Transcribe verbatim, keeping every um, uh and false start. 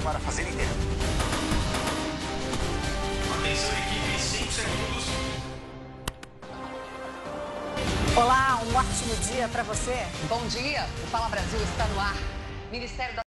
para fazer inteiro. Atenção, equipe, cinco segundos. Olá, um ótimo dia para você. Bom dia, o Fala Brasil está no ar. Ministério da